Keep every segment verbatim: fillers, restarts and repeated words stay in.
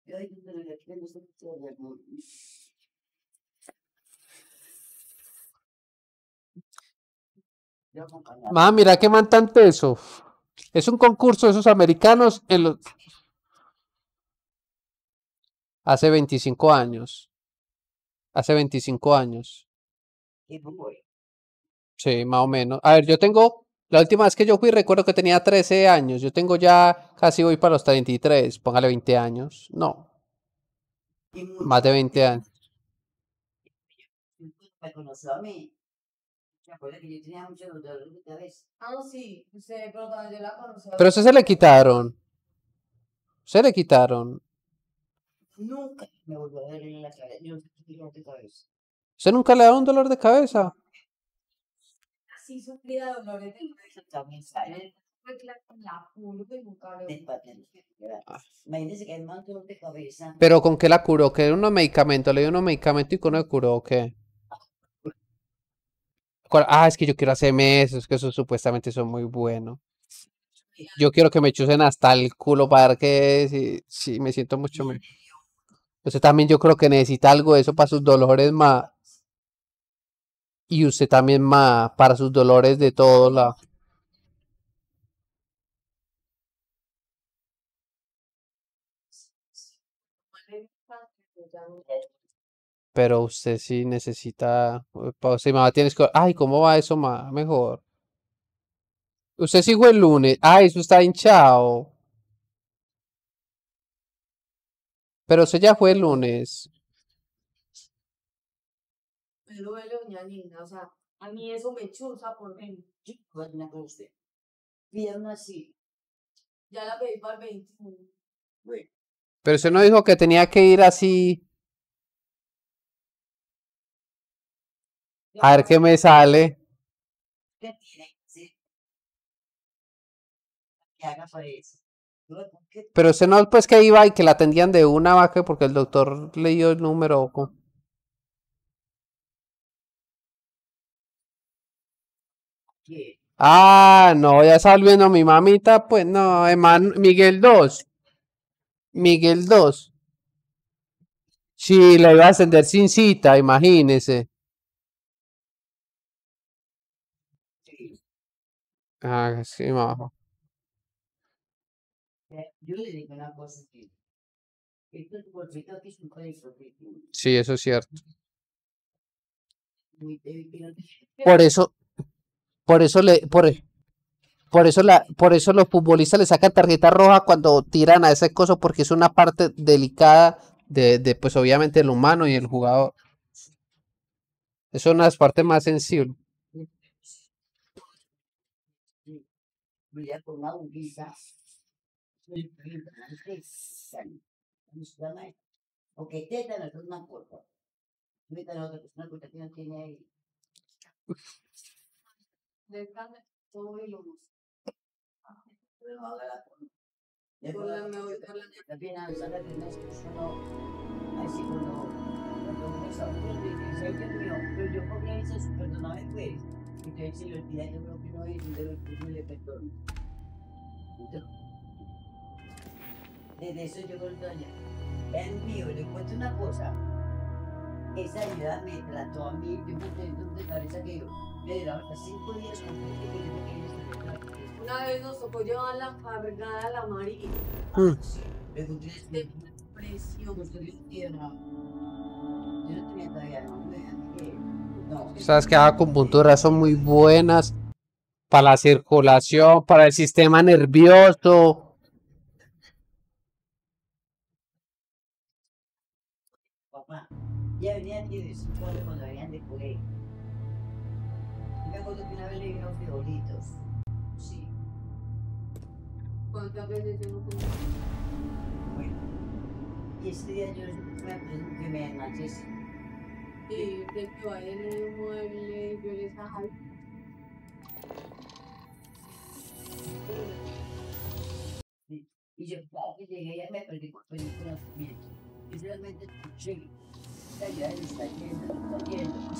Ah, mira qué man tan teso. Es un concurso de esos americanos en los... Hace veinticinco años. Hace veinticinco años. Sí, más o menos. A ver, yo tengo... La última vez que yo fui recuerdo que tenía trece años. Yo tengo ya... Casi voy para los treinta y tres. Póngale veinte años. No. Más de veinte años. Me conoció a mí. ¿Se acuerda que yo tenía mucho dolor de cabeza? Ah, sí, usted, pero cuando yo la conocí. Pero eso se le quitaron. Se le quitaron. Nunca me volvió a doler en la cabeza. Yo no tengo dolor de cabeza. ¿Usted nunca le da un dolor de cabeza? Así sufría de dolores de cabeza también, ¿sabes? La pulo que nunca lo... Imagínese que hay más dolor de cabeza. ¿Pero con qué la curó? ¿Que unos medicamentos? ¿Le dio unos medicamentos y con el curó o qué? ¿Cuál? Ah, es que yo quiero hacerme eso, es que esos supuestamente son muy buenos. Yo quiero que me chusen hasta el culo para ver que si, si me siento mucho mejor. Usted también yo creo que necesita algo de eso para sus dolores más. Y usted también más para sus dolores de todos lados. Pero usted sí necesita. Si mamá tienes que. Ay, ¿cómo va eso, ma? Mejor. Usted sí fue el lunes. Ay, eso está hinchado. Pero usted ya fue el lunes. Me duele, doña Linda, o sea, a mí eso me chuza por dentro. Yo voy a una cosa usted. Pierna así. Ya la pedí para el veintiuno. Bueno. Pero usted no dijo que tenía que ir así. A ver qué me sale. ¿Qué tiene? Sí. Que haga para eso. Pero usted no, pues que iba y que la atendían de una vaca porque el doctor le dio el número. ¿Qué? Ah, no, ya está volviendo mi mamita, pues no, Eman, Miguel dos. Miguel dos. Sí, la iba a ascender sin cita, imagínese. Sí. Ah, sí, majo. Yo le digo una cosa que esto es bolsito aquí es un código. Sí, eso es cierto. Muy débil. Por eso, por eso le, por, por eso la, por eso los futbolistas le sacan tarjeta roja cuando tiran a ese coso, porque es una parte delicada de, de pues obviamente el humano y el jugador. Es una de las partes más sensibles. Voy con una aguja. Porque tétano es una cosa. Ahorita la otra persona que no tiene ahí. Déjame todo y lo uso. Pero ahora la pongo. Después la me voy a la también a usar la primera expresión. Así cuando cuando uno se aburre y dice, ay Dios mío, pero yo podría decir eso, perdóname pues. Entonces si lo olvida, yo creo que no es, yo le perdono. Desde eso yo con doña, es mío, le cuento una cosa. Esa ayuda me trató a mí de un punto de cabeza que yo me duraba hasta cinco días con gente que yo me quería hacer. Una vez nos tocó llevar la cargada a la María. Mm. Me encontré este presión, estoy tierna. Yo no tenía todavía, no me no. Sabes que las acupunturas son muy buenas para la circulación, para el sistema nervioso. Papá, ya venía aquí de su pueblo cuando venían de colegio. Me acuerdo que una vez le dieron frijolitos. Sí. ¿Cuántas veces yo no comí? Bueno. Y ese día yo me aprendí que me enganché. Y de que vaya en el mueble, yo les ajal. Y yo, claro que llegué y me perdí por pedir conocimiento. Y realmente escuché. Esta ciudad está llena, está llena.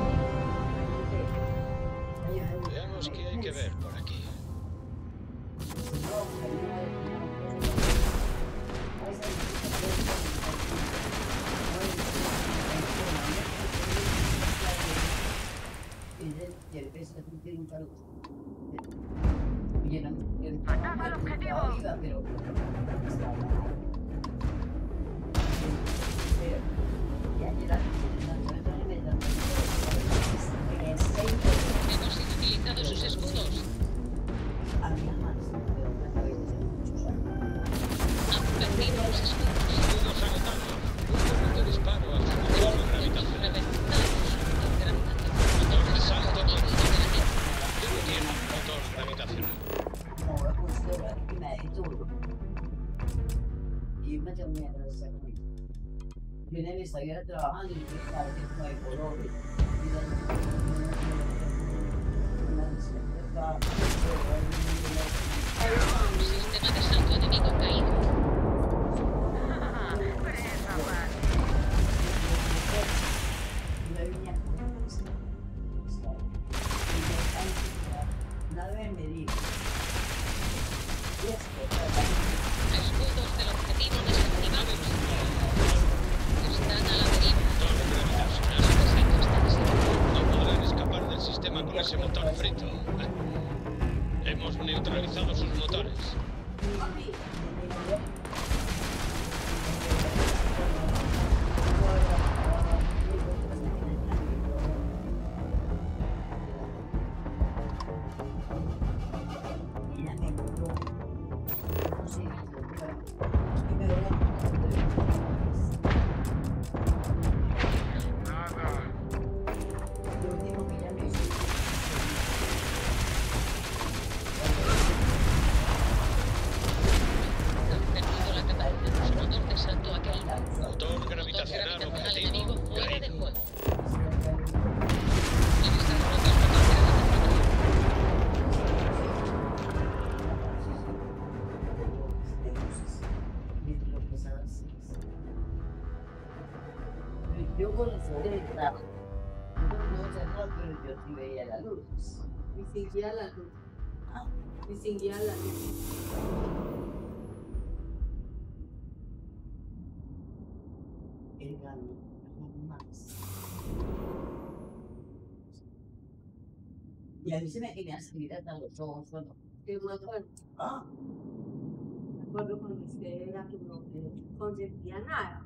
Veamos qué hay que ver por aquí. Oye, no, yo no me he vida, pero... Ya llegaron Hemos inutilizado sus escudos. había más, pero me habéis desde muchos años. Han perdido los escudos. Escudos agotados. Punto de disparo al motor gravitacional. Reventados. Motor gravitacional. Motor de salto continuo. ¿Qué tiene un motor gravitacional? No, he puesto encima de todo. Y me tengo miedo de esa cosa. Yo en esta guerra trabajando y yo estaba haciendo de colores. Y Sistema de salto enemigo caído. Nadie me dijo. Escudos del objetivo desactivados. Están a la deriva. No podrán escapar del sistema con ese motor frito. Hemos neutralizado sus motores. Han perdido la capacidad de su motor de salto a caída. Motor Motor gravitacional gravitacional enemigo objetivo fuera de caído. juego. Utilizar rotas motor gravitacional. Yo conocí el trabajo. No sé nada, pero yo sí veía la luz. Distinguía la luz. Ah, Distinguía la luz. el gano, más. Y a mí se me querían salir hasta los ojos, bueno. Que me acuerdo. Ah, Me acuerdo cuando usted era que no consentía nada.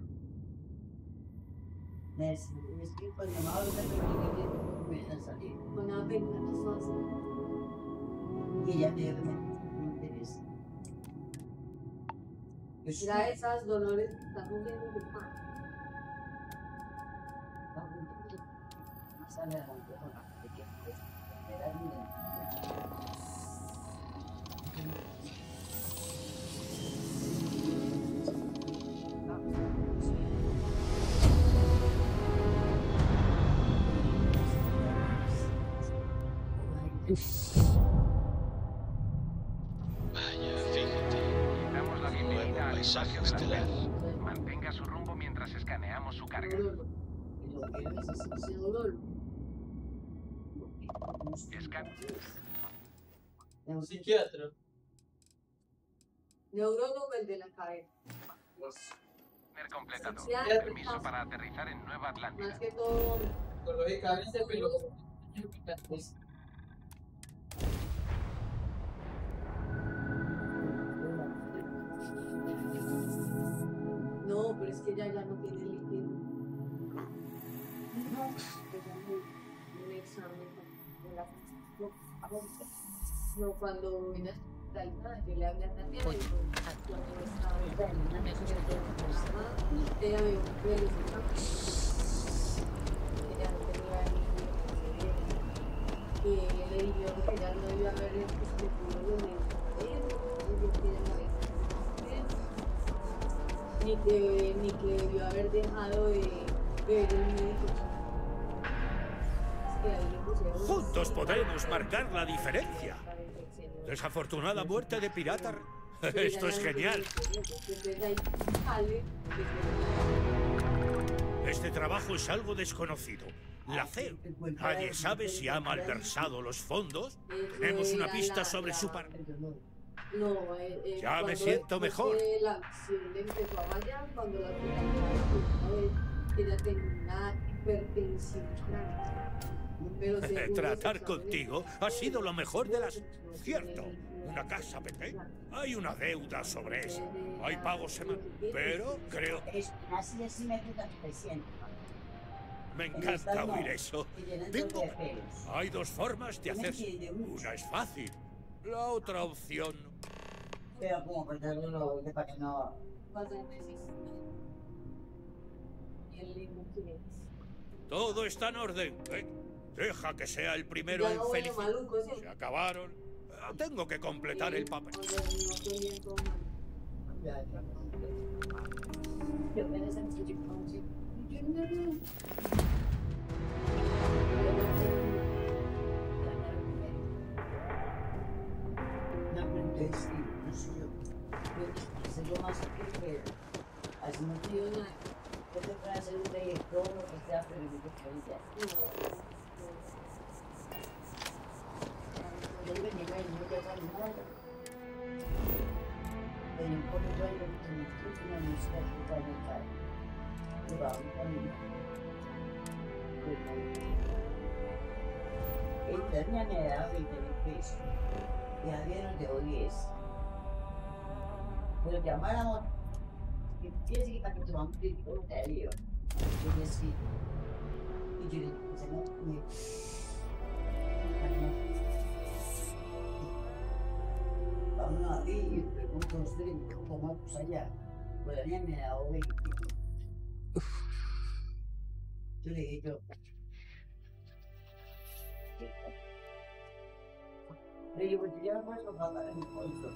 me es que cuando llamaba a los amigos que me iban a salir. Con la ventana fácil. Y ella me dijo que me interesa. Yo soy Era esas dolores que estamos viendo de pan. más adelante con la que me da dinero. Vaya, fíjate. Damos la Nuevo bienvenida al paisaje espacio de la estelar. Tierra. Mantenga su rumbo mientras escaneamos su carga. Neurolo. Y lo que yo necesito Neurolo. Escan es Psiquiatra. Neurólogo el de la cabeza. Ver completado. Sí, sí, Permiso sí. para aterrizar en Nueva Atlántida. Más que todo. Psicológicamente, pero pues, No, pero es que ella ya no tiene líquido. No, un examen de la no, cuando vine a hospitalizada, yo le hablé a Tatiana y cuando estaba ella me dijo que los exámenes ella no tenía líquido y le dijeron que ella no iba a haber escrito los medicamentos ni que, ni que debió haber dejado de beber el médico. Es que ahí le pusieron- Juntos podemos marcar la diferencia. Desafortunada muerte de pirata. Esto es genial. Entonces ahí sale, Este trabajo es algo desconocido. La C E O. Nadie sabe si ha malversado los fondos. Tenemos una pista sobre su par... no, eh, eh, Ya me cuando siento después mejor. de la acción le empezó a fallar cuando la primera vez que ella tenía una hipertensión crónica. Pero según los Tratar exámenes, contigo ha sido lo mejor de las... Cierto, una casa pequeña. Hay una deuda sobre esa. Hay pagos semanales. Pero creo... Es así, así me gusta que se sienta. Me encanta oír eso. Y llenando Tengo... de pelos. Hay dos formas de Tienes hacerse. que ir de mucho. Una es fácil. La otra opción... Pero como cortarlo lo de para que no... cuatro meses. Y el limbo que es. Todo está en orden. ¿eh? Deja que sea el primero Ya en no veo felicitar. maluco, ¿sí? Se acabaron. Eh, Tengo que completar el papel. Oye, no estoy bien con mal. Ya, ya. Yo me deseo que como si... Yo no... No, pero entonces sí, no sé yo. Yo sé lo más que pueda. Así no te digo nada. Yo te puedo hacer un proyecto, lo que sea, pero yo te puedo hacer. Yo iba a llegar y no te va a nada. Pero un poco yo lo que me estoy una música que va a llegar. Le va a un camino. Esta niña me da veinte mil pesos. Ya vieron de diez. Pero llamáramos. Que piense que para que tomamos un título de lío. Yo decía. Y yo le dije, no, me. Vamos a ver, y yo pregunto a usted, ¿cómo vamos allá? Pues la niña me da veinte. Yo le dije, yo. Le digo, yo no puedo pagar en mi bolso.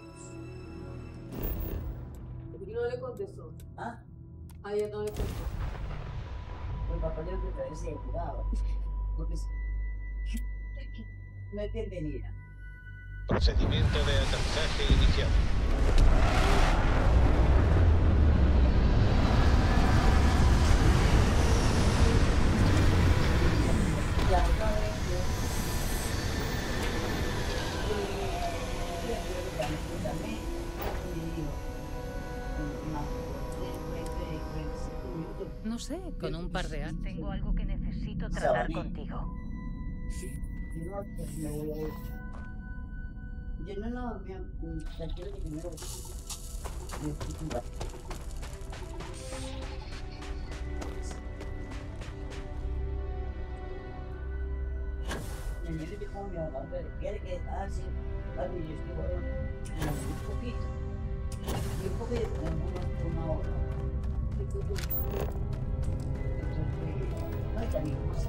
¿Por qué no le contestó? ¿Ah? A ella no le contestó. El papá le que trae ese cuidado. Porque no es bienvenida. Procedimiento de aterrizaje iniciado. La otra vez yo. También. Y digo. No sé, con un par de años. Tengo algo que necesito tratar contigo. Yo no, pues me voy a ir. Yo no, no, me tranquilo que primero. Me dice cómo me va a ver, quiere que así, vale, yo estoy bueno, un poquito. Y un poquito, una hora. Entonces, no hay tan cosa.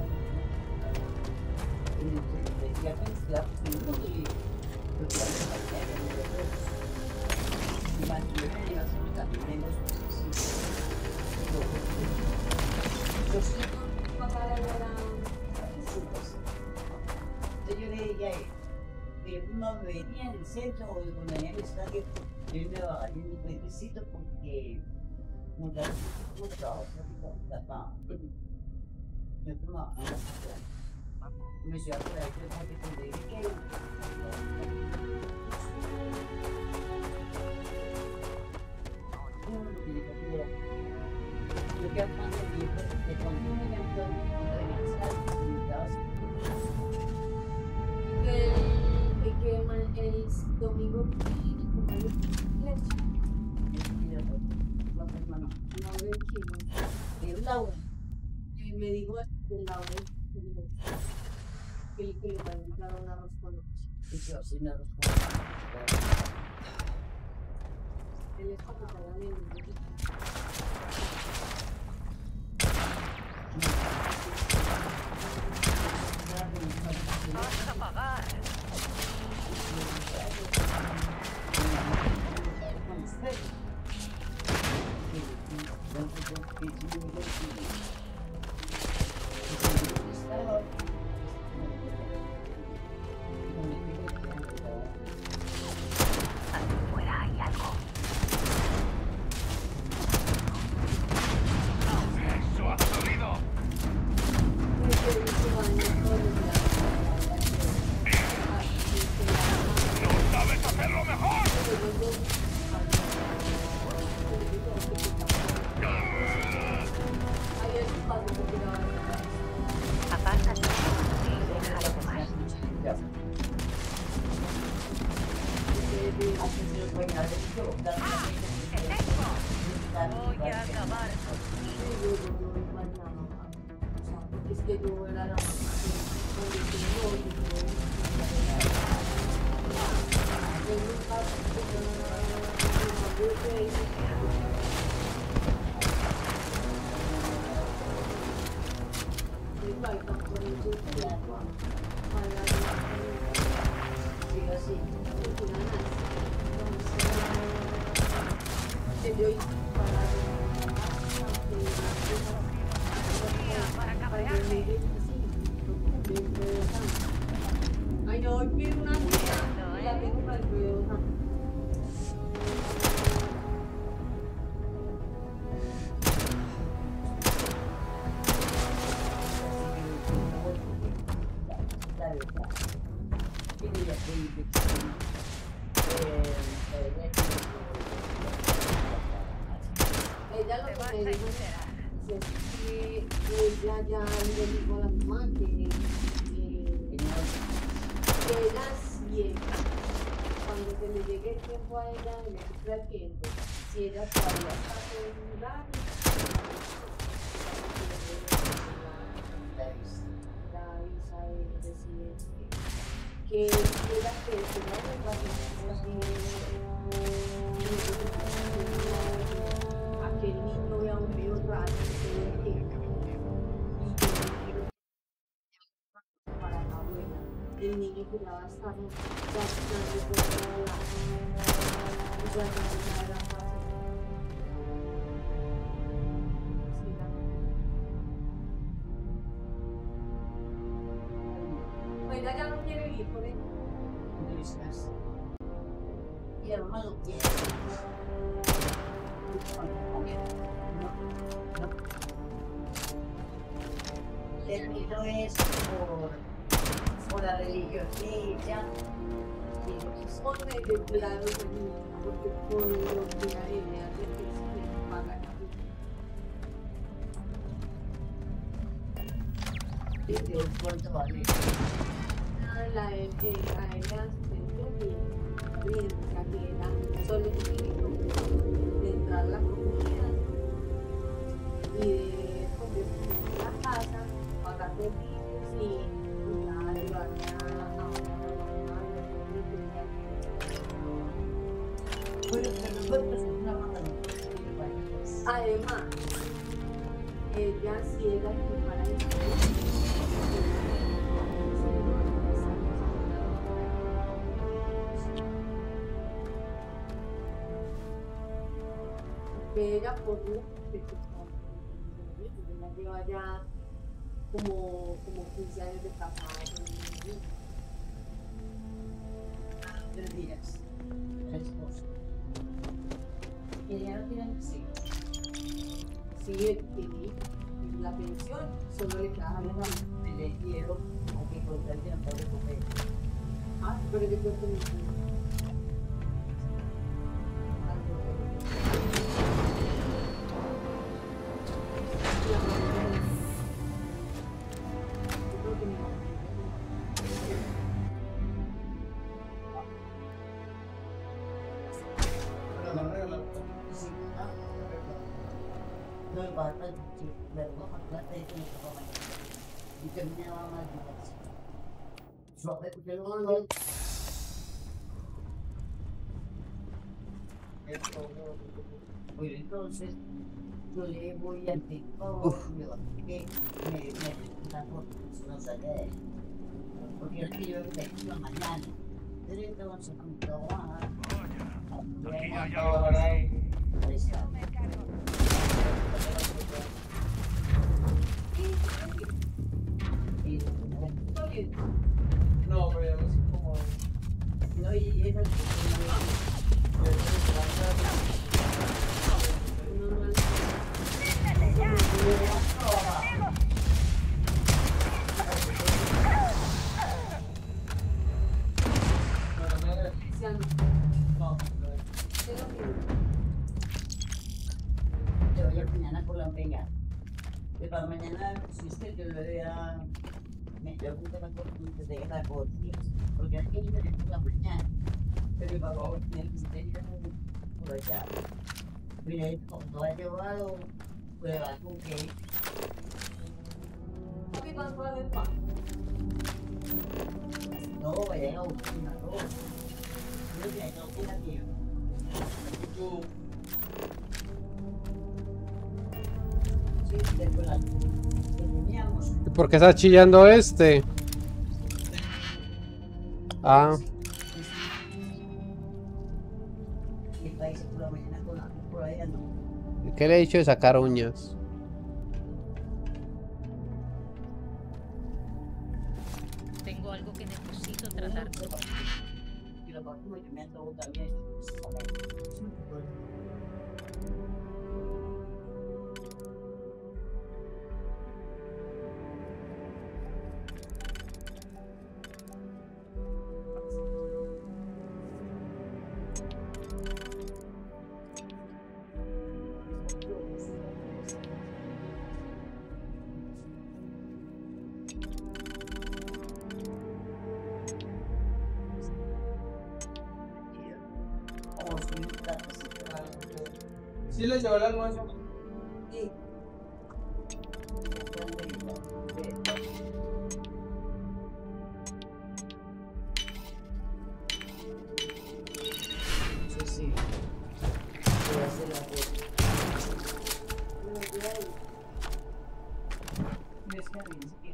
Entonces, ya pensé, ya pensé, no te digo. Lo que vale la pena, no lo veo. Y más, yo me llevo a hacer también dos cosas así. Yo sí. Papá le da Entonces yo le dije a él, que uno me venía en el centro o cuando venía al estadio, yo me iba a ir un cuentecito porque no da mucho trabajo, me fumaba a la ciudad. Me llevaba por ahí, yo como que te dije que yo que cuando de cuando me evento regresar, me estaba el, el que man- el domingo y comprarle leche. no, hermano, No de kilo. de Laura. Y me dijo que el Laura que le que le va a entrar un arroz con leche. Y yo, sí, me los Él es para que te hagan el Vas a pagar. Afuera hay algo. ¡Eso ha salido! ¡No sabes hacerlo mejor! Apártate. Voy a acabar Es que yo era la mamá para cabrearme. Ay, no, hoy pido una tía y la tengo para el ruido. Ella lo Te vas que a me dijo enterar. es que ella ya le dijo a la mamá que, que, que ella siempre, cuando se le llegue el tiempo a ella, le cumpla el tiempo, si ella todavía está en lugar, la visa de residente, que quiera que se no le pase a que el niño vea un video raro todo el tiempo. Y que no quiero para la abuela. El niño que ya va a estar gastando por toda la ya no se la casa. Sí, la ella ya no quiere vivir por él. Y el mamá lo quiere. El miedo es por, por la religión de ella. Por medio de la religión, porque por lo que a ella le se paga la vida. Desde un cuarto vale. La de que a ella se entiende bien, o sea que dan solo un minuto de entrar la comida y de comer la casa, pagar servicios y ya ayudarme a una mamá. Bueno, pero nosotros es una mata. Además, ella si era que para el ella por lo que ella lleva ya como, como quince años de casada con un niño. Tres días. Tres cosas. Y ya no tienen hijos. Sí, tiene la pensión, solo le queda a la mamá. Le quiero a que contar tiempo de comer. Ah, pero yo creo que mi Noi guarda, ci vengo a guardare che mi fa mai. Mi terminava mai di questo. So perché non pues entonces yo le voy al TikTok que me me no sé porque es que yo me iba mañana. Directo con su computadora. Aquí hay algo por ahí. Yo me cargo. No, pero ya no sé cómo. No, y eso es Yo voy a mañana por la venga. De para mañana, si usted yo le voy a. Me pregunta la cosa de la cosa. Porque aquí yo le por la mañana. Pero por favor, tiene que ser por allá. Mira, cuando ha llevado pruebas con que Papi, ¿cuánto vale el pan? no vaya a buscar una ropa. Creo que no queda tiempo. Tú, Sí, después la que teníamos. ¿Y por qué está chillando este? Ah, Y el país por la mañana con la por ahí no. ¿qué le he dicho de sacar uñas? Tengo algo que necesito tratar. Y lo próximo que me ha tocado también. ¿sí le llevó el almuerzo? Sí. Sí, sí. Voy a hacer la foto. No está bien, sí.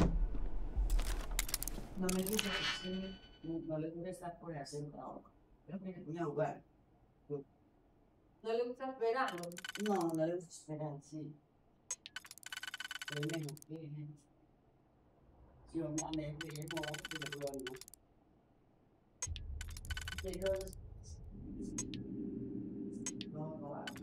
No me gusta que sí, no, no le gusta estar por hacer trabajo. Creo que le voy a jugar. ¿No le gusta esperarlo? No, no le gusta esperar, sí. Pero es mejor que si yo me ame, que es mejor que lo vuelvo. Pero no, no va.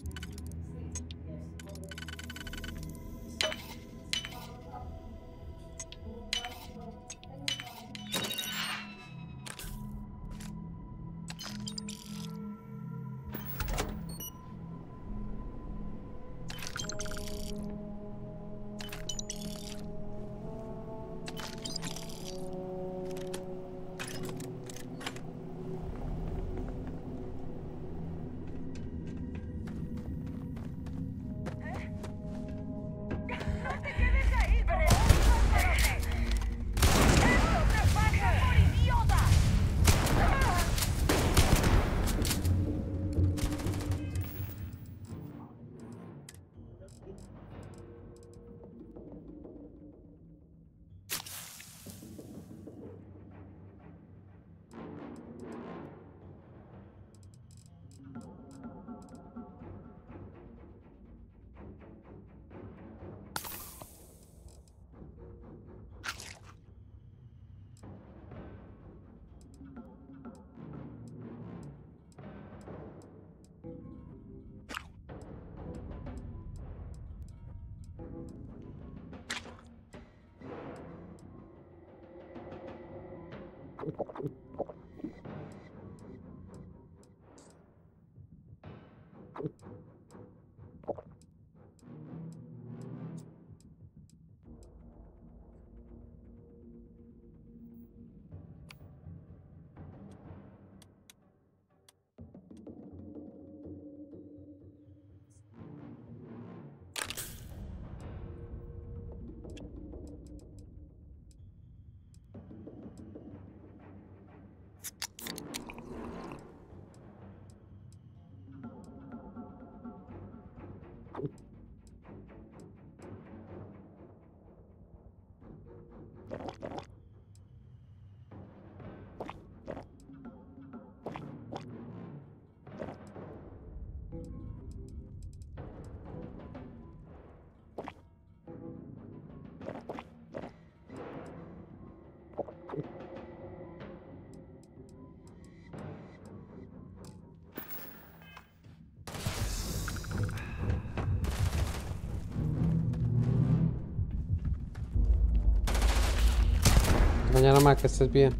Mañana más, que estés bien.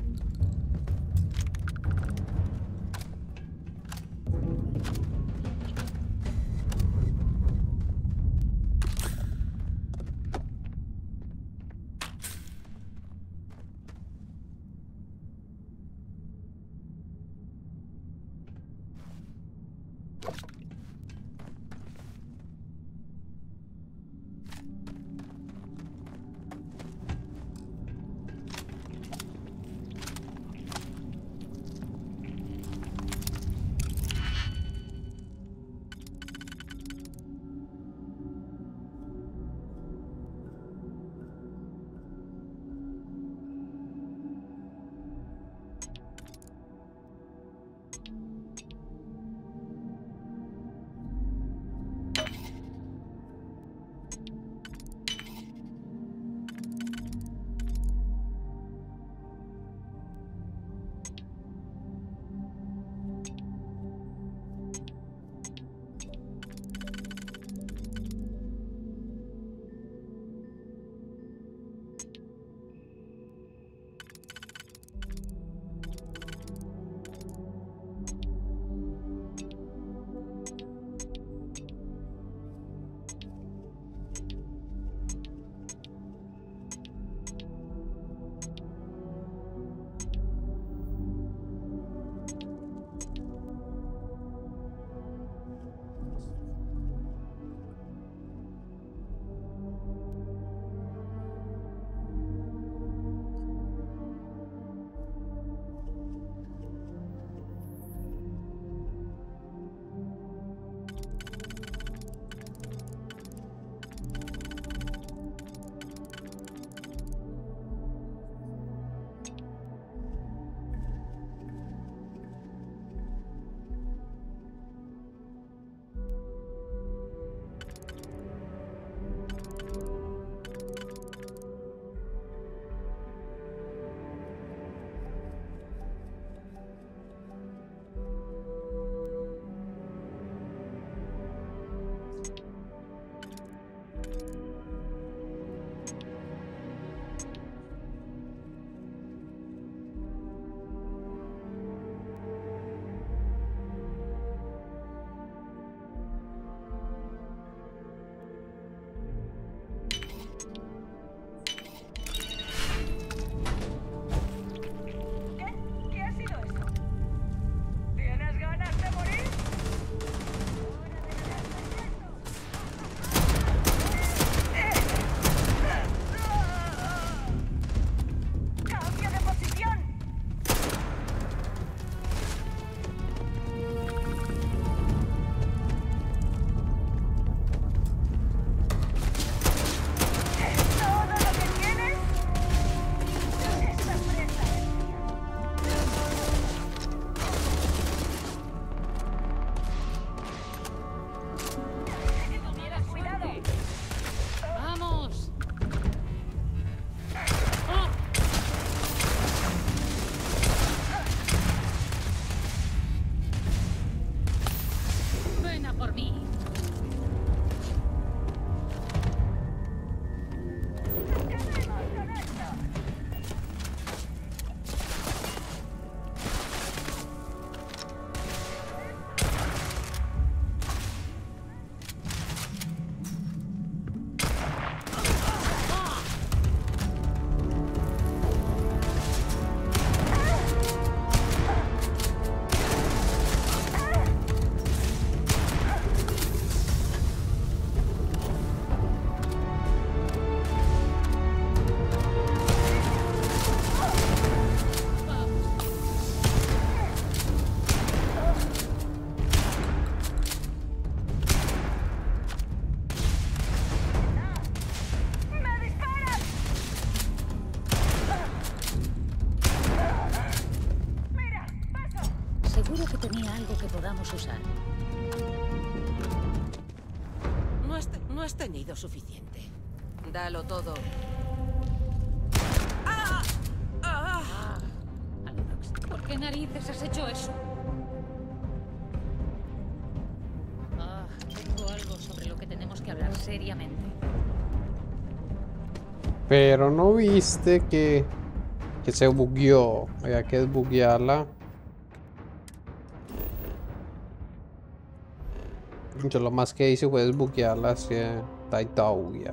por mí. Seguro que tenía algo que podamos usar. No has, te- no has tenido suficiente. Dalo todo. ¡Ah! ¡Ah! Ah, Alodox, ¿por qué narices has hecho eso? Ah, tengo algo sobre lo que tenemos que hablar seriamente. Pero no viste que, que se bugueó. Había que desbuguearla. Yo lo más que hice fue desbuguearla, así que está ahí toda bugueada.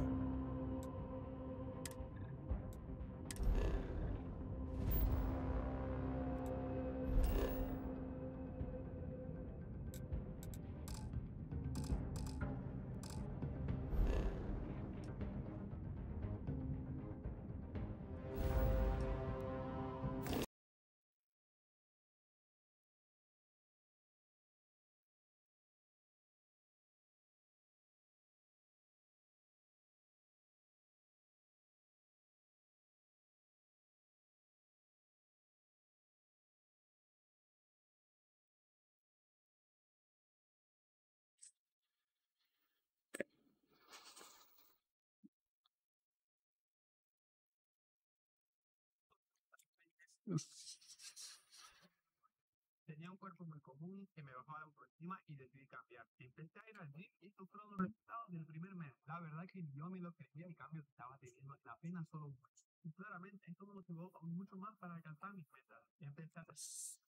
Tenía un cuerpo muy común que me bajaban por encima y decidí cambiar. Empecé a ir al gym y estos fueron los resultados del primer mes. La verdad que yo me lo creía el cambio que estaba teniendo en apenas solo un mes. Y claramente esto me motivó mucho más para alcanzar mis metas. Empecé a...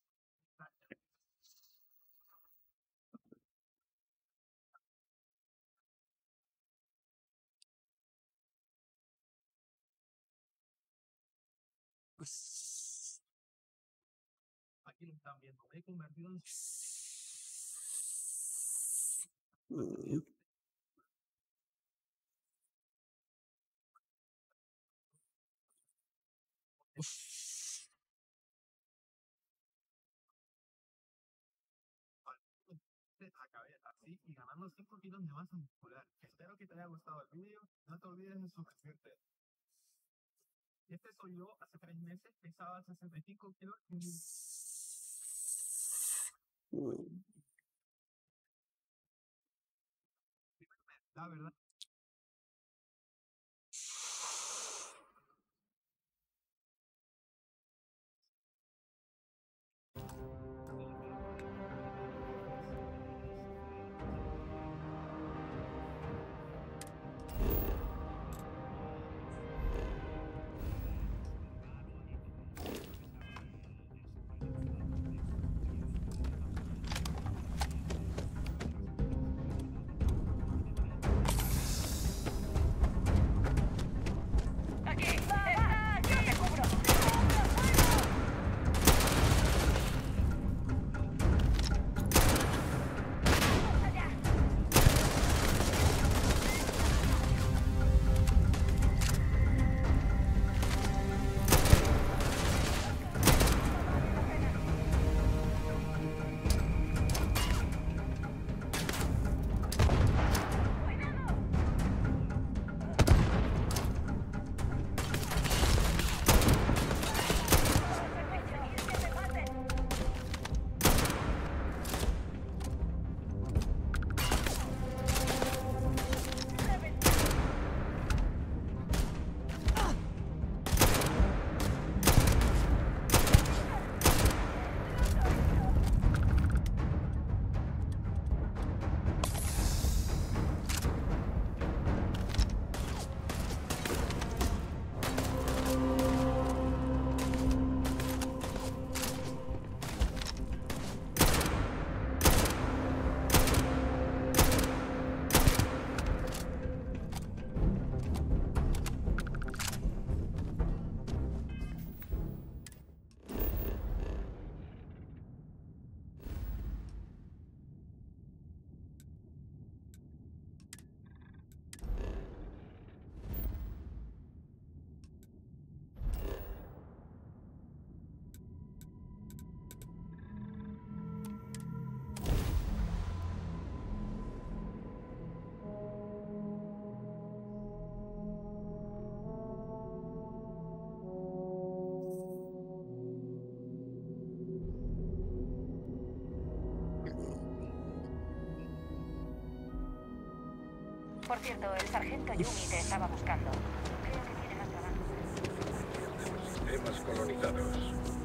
Aquí lo están viendo. Me he convertido en... Mm. Acabé así y ganando cinco kilos de masa muscular. Espero que te haya gustado el vídeo. No te olvides de suscribirte. Este soy yo hace tres meses. Pesaba sesenta y cinco kilos. Y... La verdad. Por cierto, el sargento Yumi te estaba buscando. Creo que tiene más trabajo. Sistemas colonizados.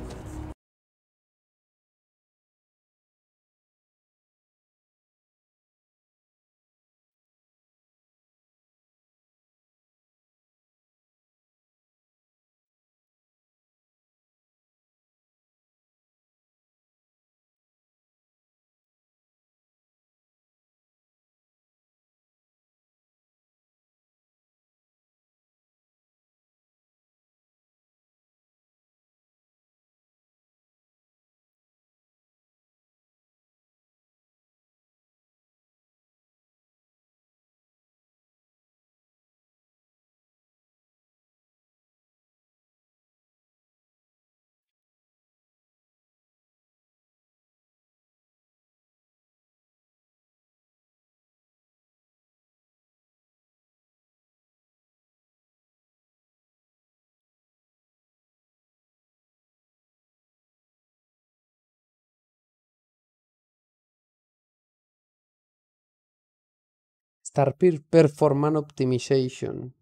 Star Performance Optimization.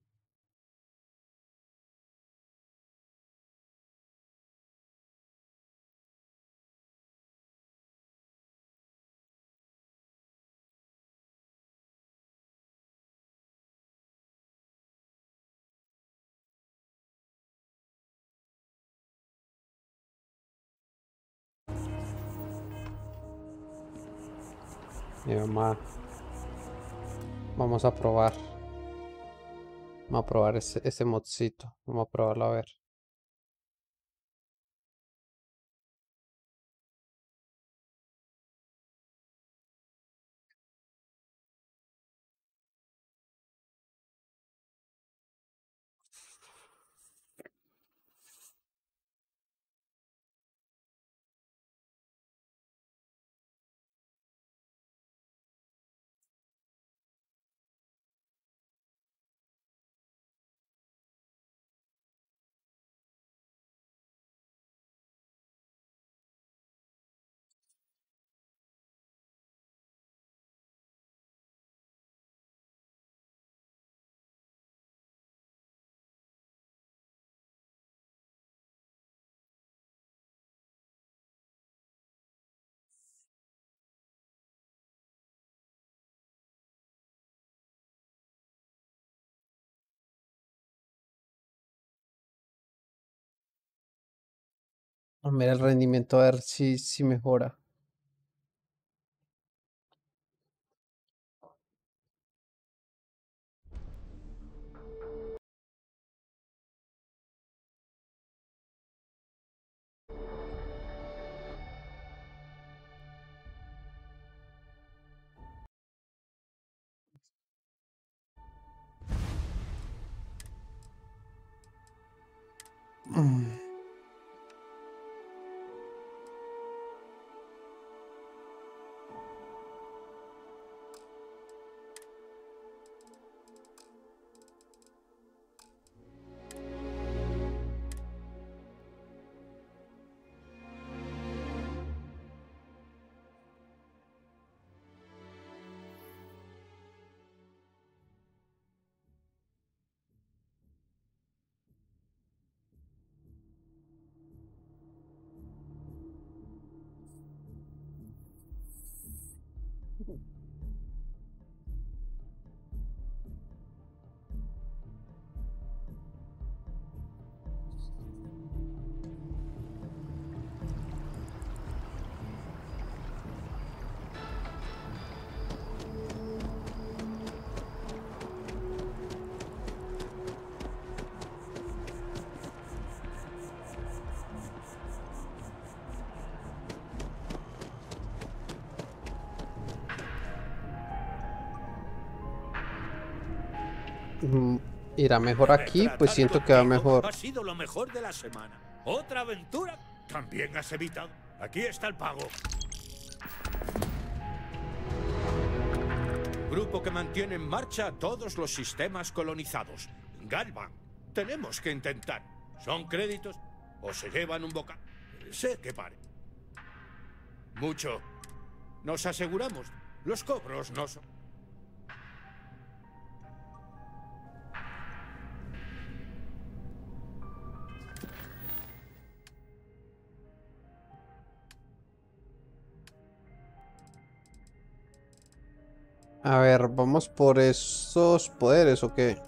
Mi mamá. Vamos a probar. Vamos a probar ese, ese modcito. Vamos a probarlo a ver. A ver el rendimiento, a ver si, si mejora. Mm. Mm, irá mejor aquí, pues siento que va mejor. Ha sido lo mejor de la semana. ¿Otra aventura? También has evitado. Aquí está el pago. Grupo que mantiene en marcha todos los sistemas colonizados. Galvan, tenemos que intentar. ¿Son créditos o se llevan un bocado? Sé que pare. Mucho. Nos aseguramos. Los cobros no son... A ver, ¿vamos por esos poderes o qué?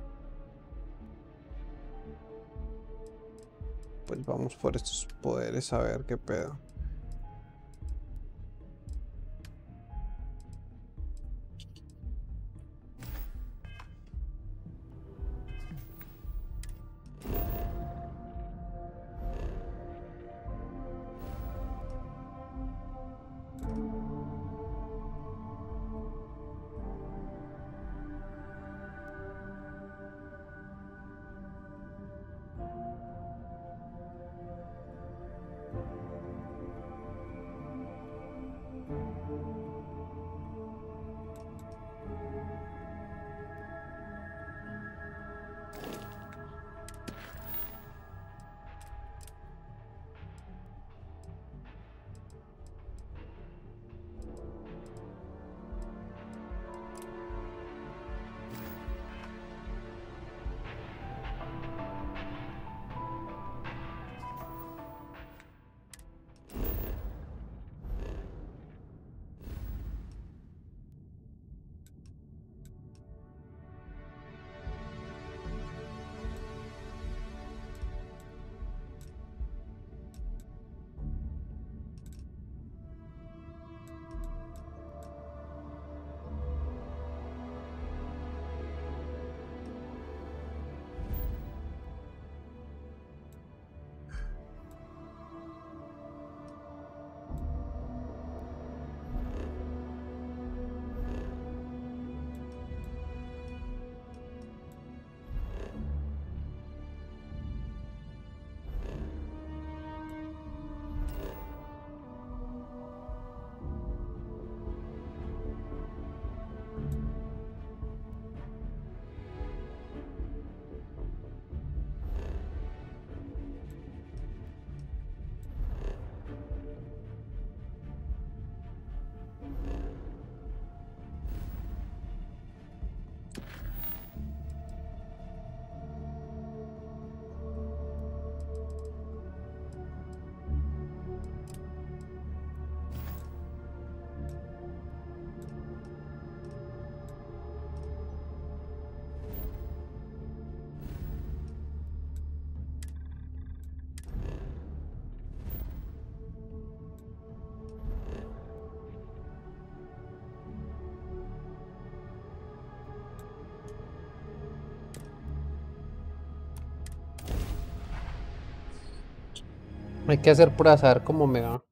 Pues vamos por estos poderes a ver qué pedo. Hay que hacer por azar como me va.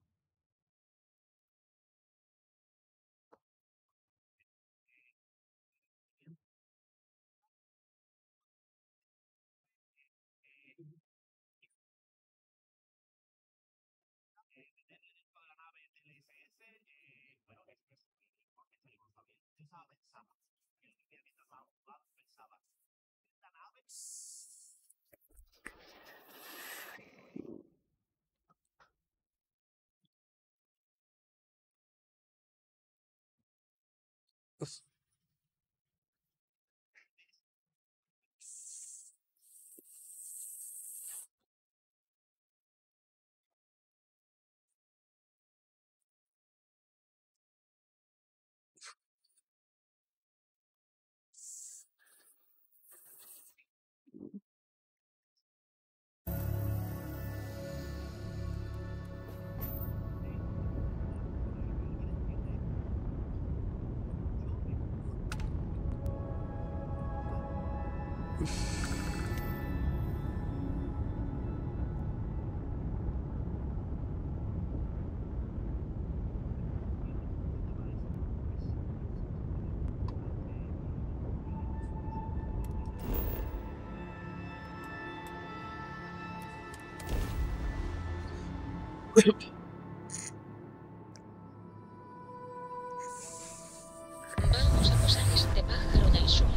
Vamos a posar este pájaro del suelo.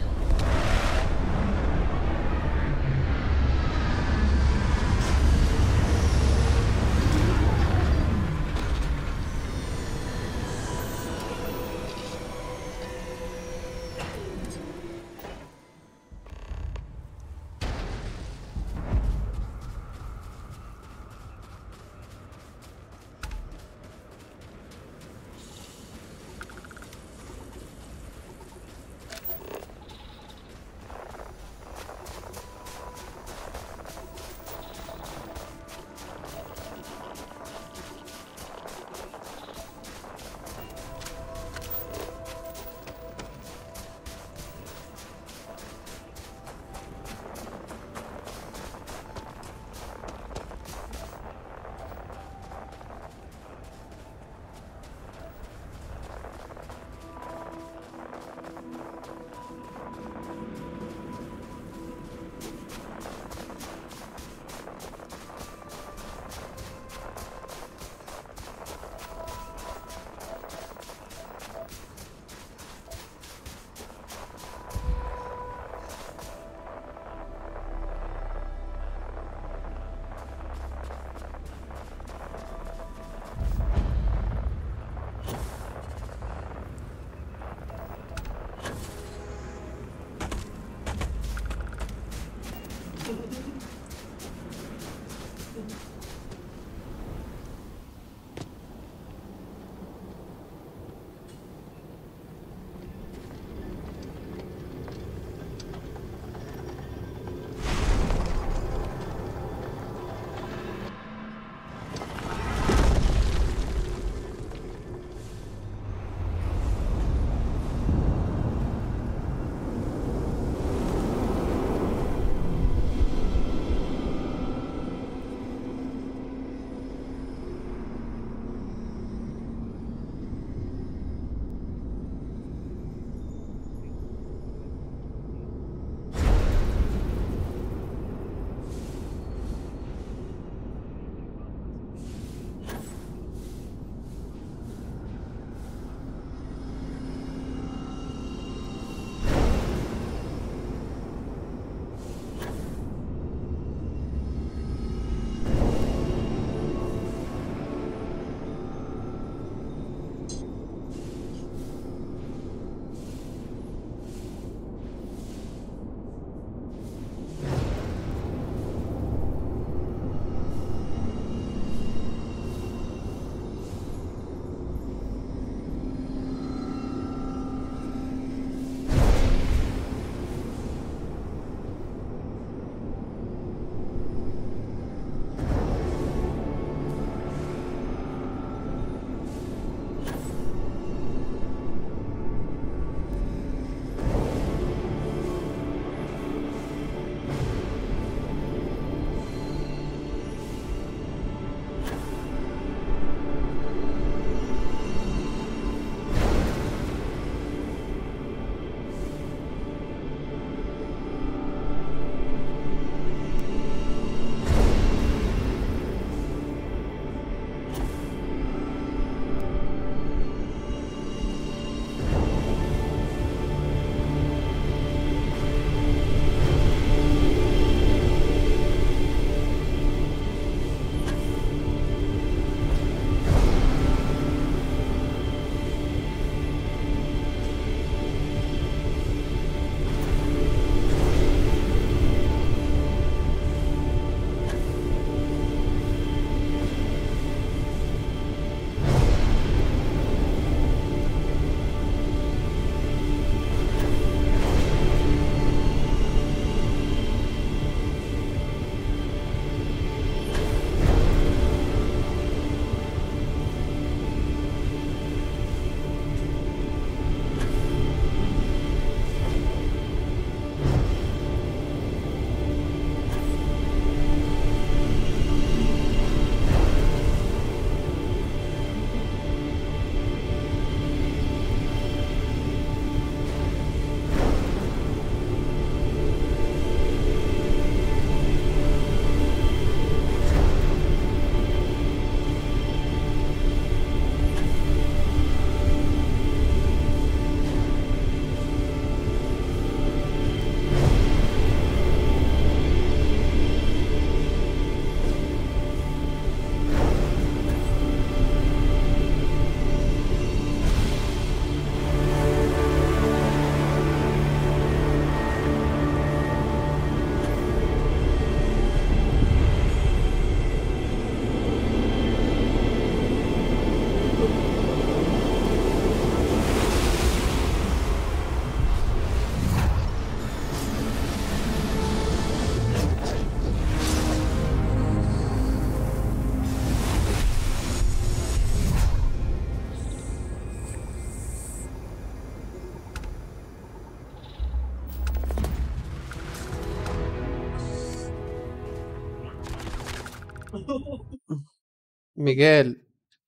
Miguel,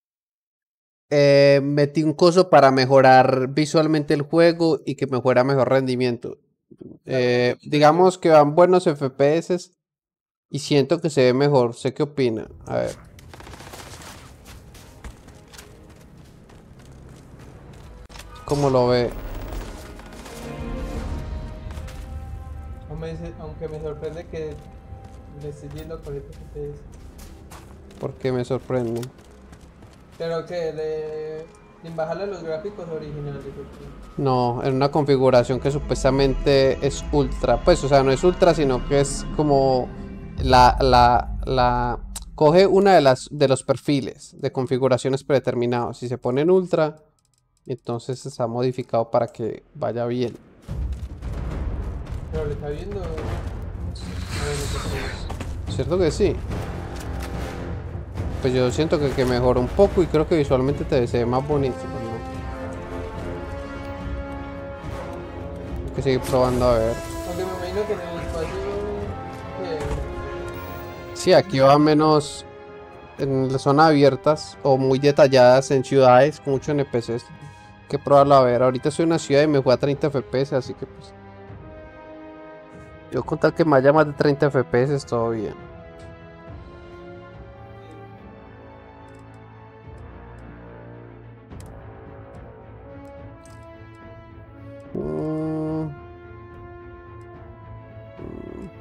eh, metí un coso para mejorar visualmente el juego y que me fuera mejor rendimiento. Eh, digamos que van buenos F P S y siento que se ve mejor. ¿Sé qué opina? A ver. ¿Cómo lo ve? Aunque me- Aunque me sorprende que le estés yendo con esto que te es. Porque me sorprende. Pero que de, sin bajarle los gráficos originales. ¿O qué? No, en una configuración que supuestamente es ultra. Pues, o sea, no es ultra, sino que es como la, la, la... Coge una de las de los perfiles de configuraciones predeterminados. Si se pone en ultra, entonces está modificado para que vaya bien. Pero le está viendo. Bueno, pues, ¿Cierto que sí? Pues yo siento que, que mejora un poco y creo que visualmente te se ve más bonito. ¿No? Hay que seguir probando a ver. aunque me imagino que en el espacio. Que, Sí, aquí va menos en las zonas abiertas o muy detalladas en ciudades con muchos N P Cs. Hay que probarlo a ver. Ahorita estoy en una ciudad y me fue a treinta F P S, así que pues... Yo con tal que me haya más de treinta F P S, todo bien. Mm. Mm.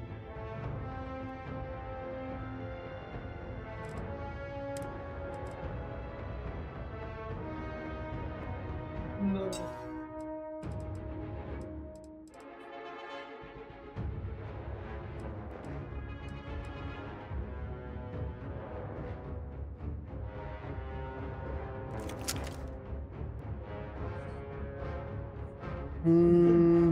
no. Mm.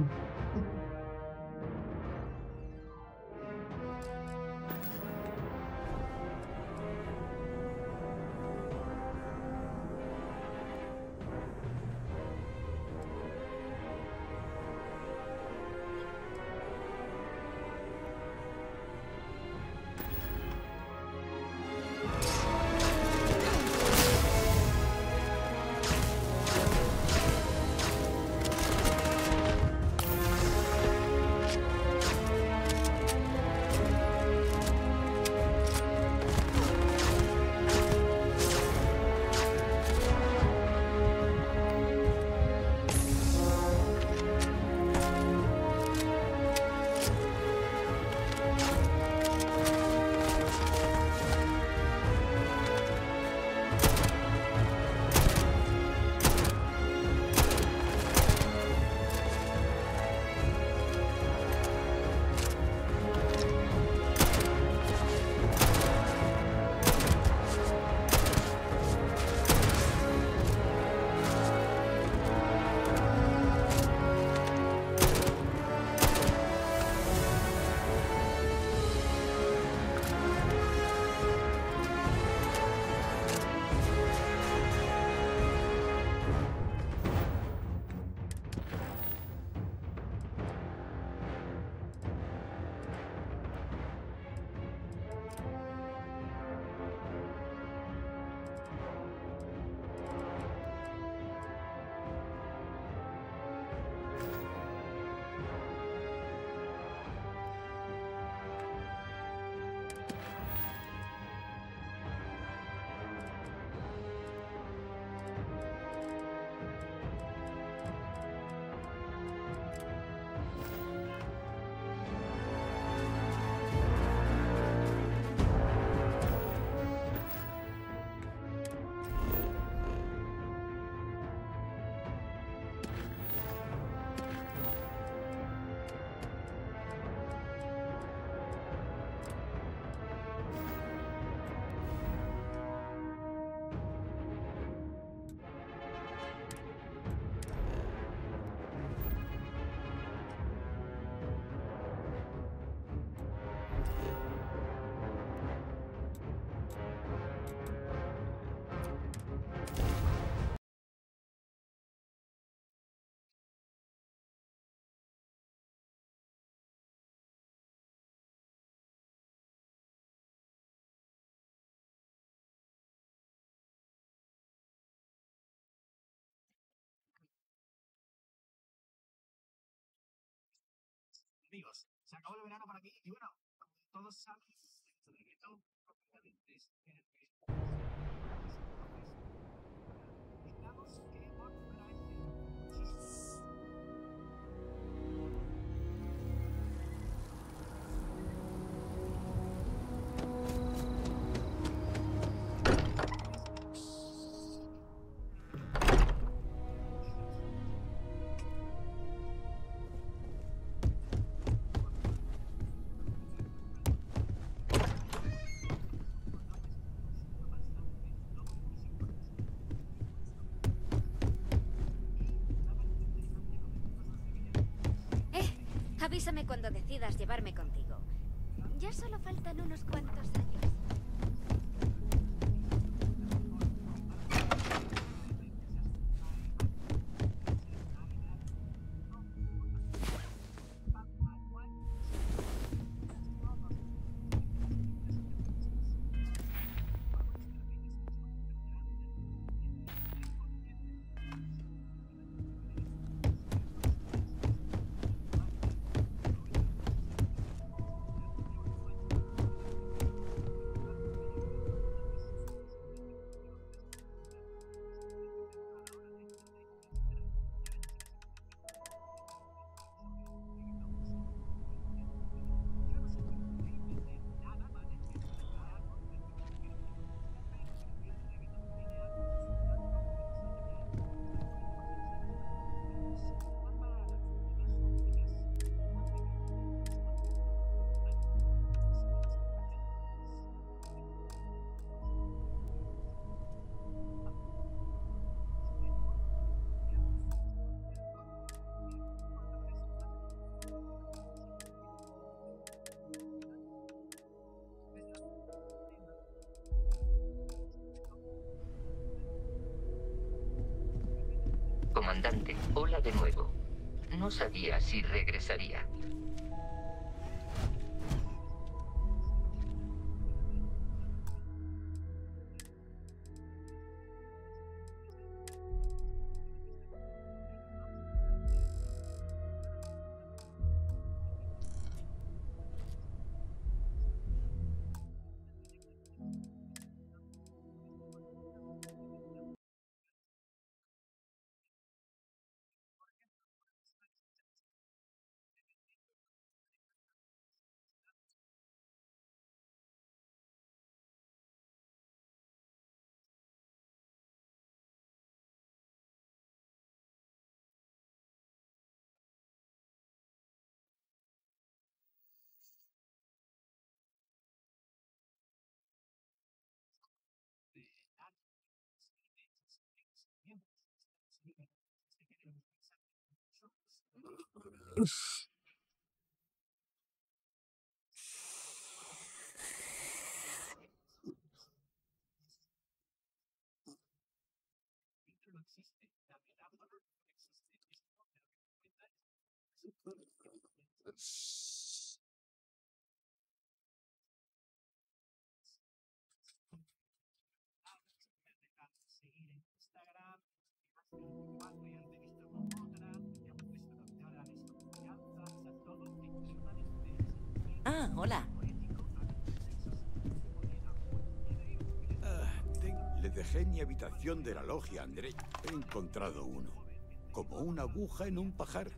amigos, se acabó el verano por aquí y bueno, como todos saben, el reggaetón completamente es el que estamos que por primera vez en muchísimo. Avísame cuando decidas llevarme contigo. Ya solo faltan unos cuantos años. Comandante, hola de nuevo. No sabía si regresaría. No existe, la metáfora no existe, es lo que cuenta seguir en Instagram, igual voy a entrevista con otra, ya hemos puesto cambiar la desconfianza, o sea, todo extremadamente Ah, hola. Ah, ten- le dejé en mi habitación de la logia, André. He encontrado uno. Como una aguja en un pajar.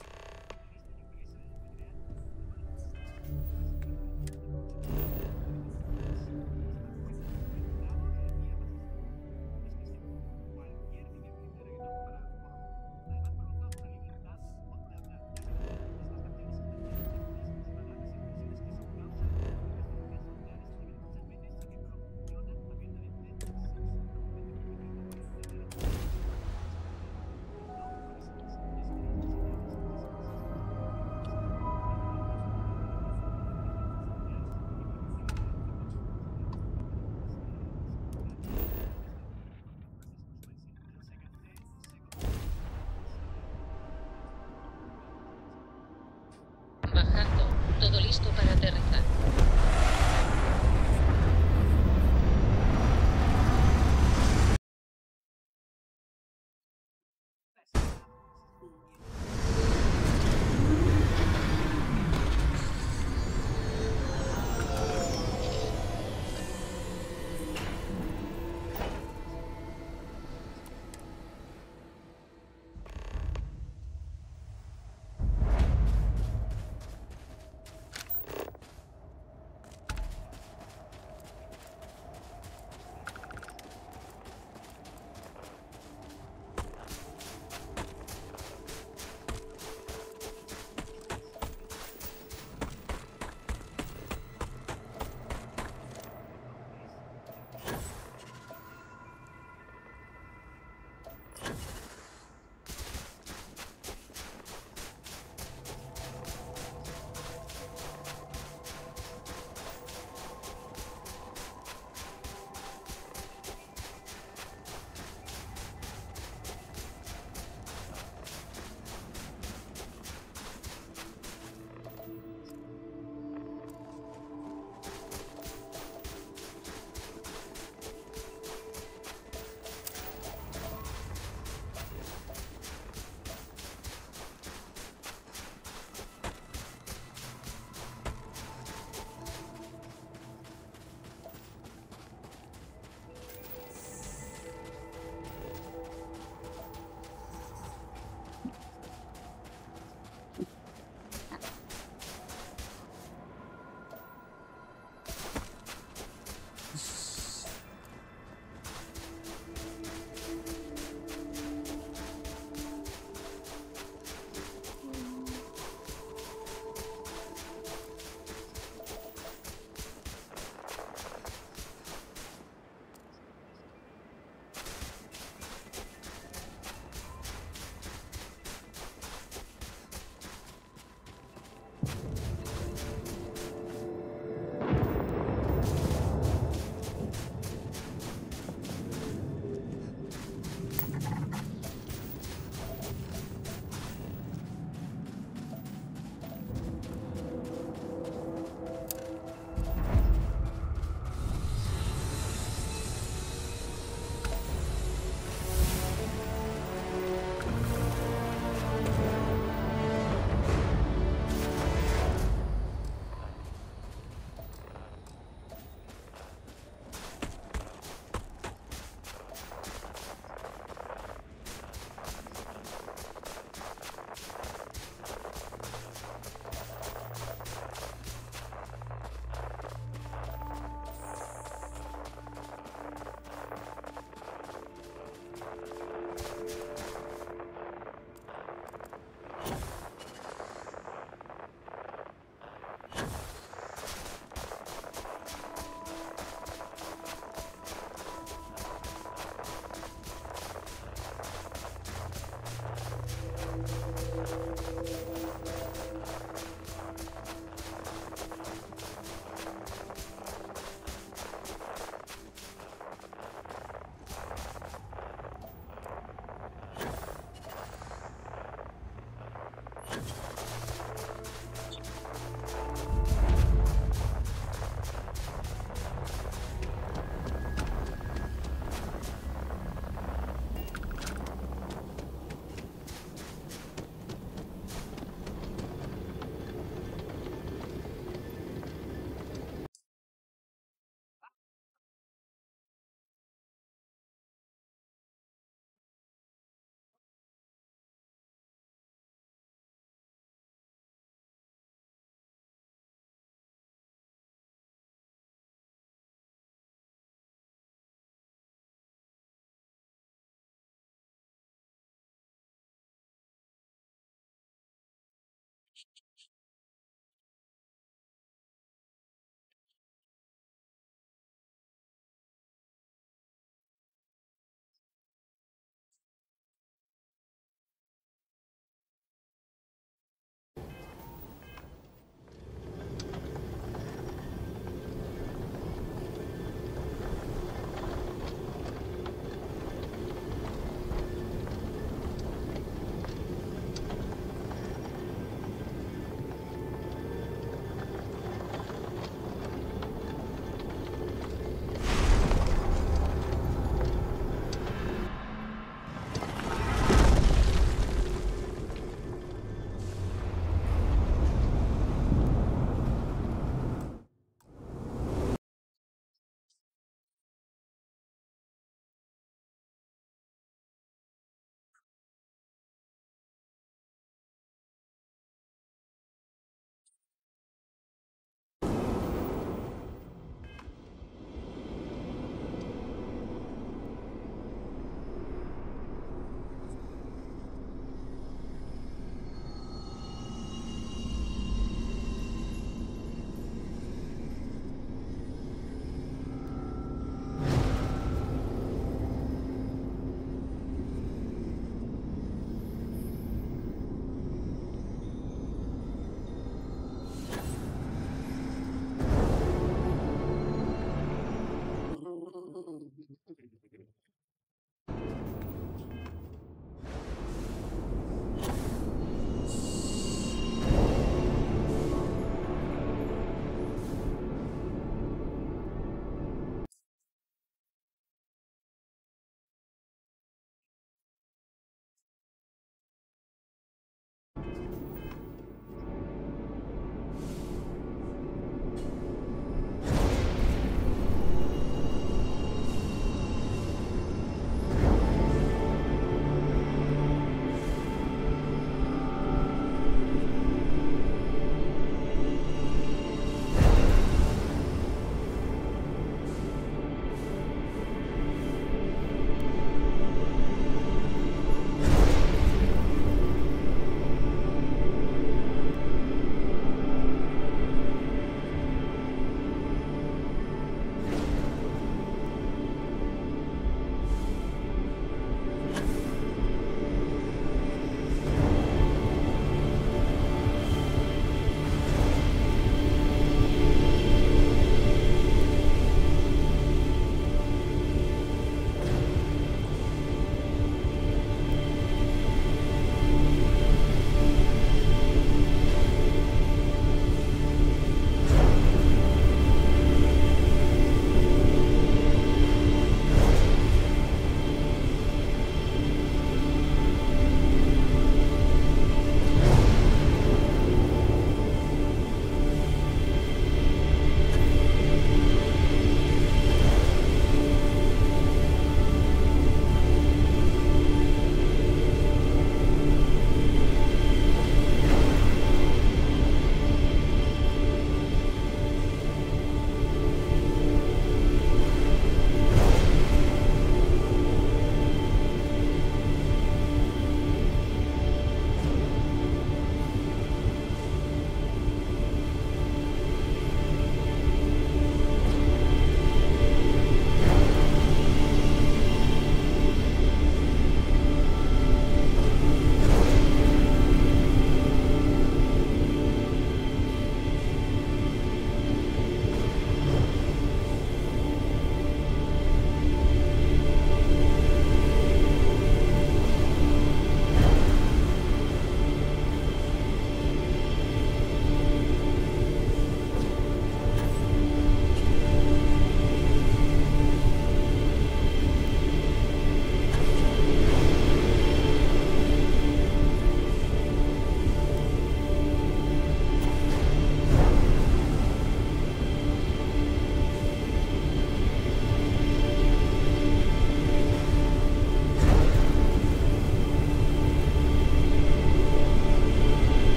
Bajando. Todo listo para aterrizar.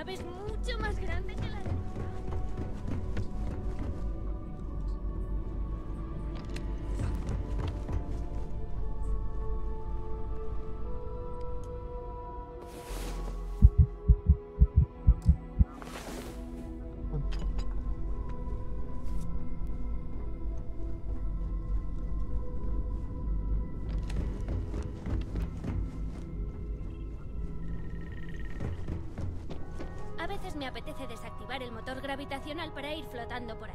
nave es mucho más grande que la de... A veces me apetece desactivar el motor gravitacional para ir flotando por ahí.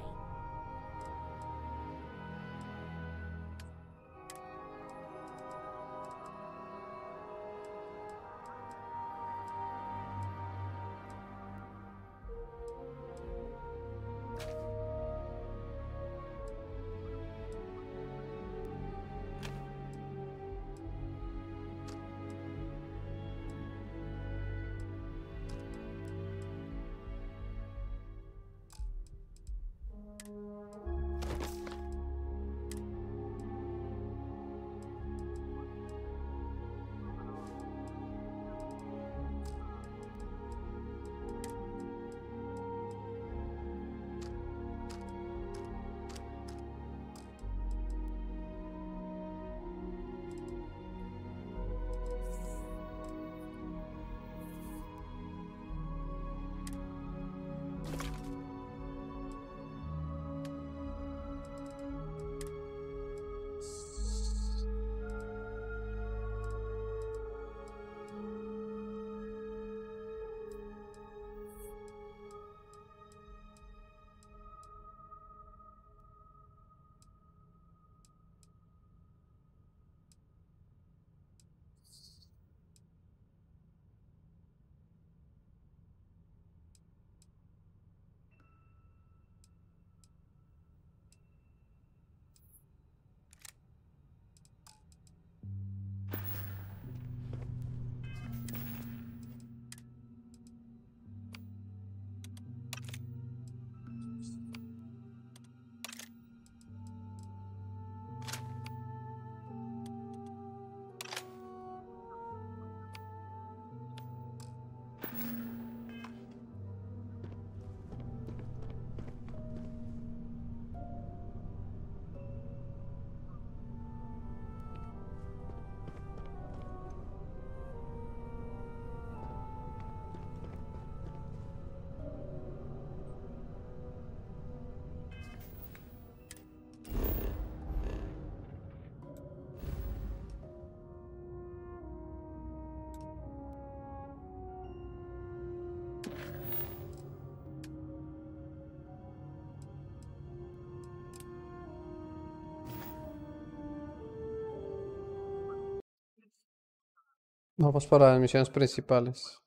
Vamos para las misiones principales.